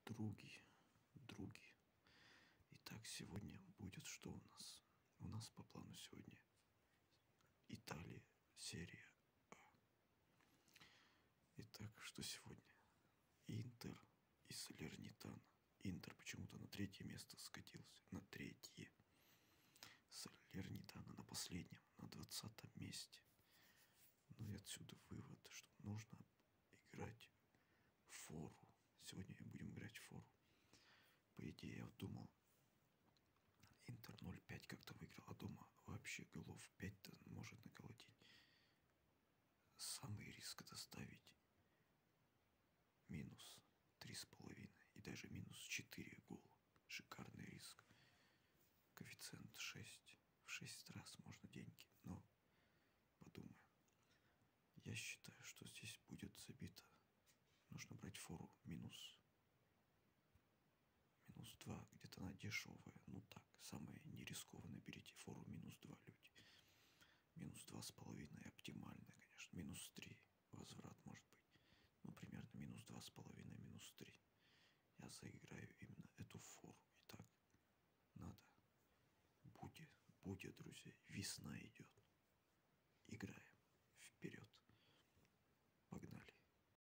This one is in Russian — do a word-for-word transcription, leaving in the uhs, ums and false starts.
Други, други. Итак, сегодня будет что у нас? У нас по плану сегодня Италия, серия А. Итак, что сегодня? Интер и Салернитана. Интер почему-то на третье место скатился. На третье. Салернитана на последнем, на двадцатом месте. Ну и отсюда вывод, что нужно играть в фору. Сегодня будем играть в фору. По идее, я вот думал, Интер ноль пять как-то выиграл, а дома вообще голов пять-то может наколотить. Самый риск это ставить минус три с половиной и даже минус четыре гола. Шикарный риск. Коэффициент шесть. В шесть раз можно деньги, но подумаю. Я считаю, что здесь будет забито. Нужно брать фору минус минус два, где-то она дешевая. Ну так, самое нерискованное, берите фору минус два, люди. Минус два с половиной оптимальная, конечно. Минус три возврат может быть. Ну, примерно минус два с половиной, минус три. Я заиграю именно эту фору. Итак, надо. Будет, будет, друзья. Весна идет. Играем.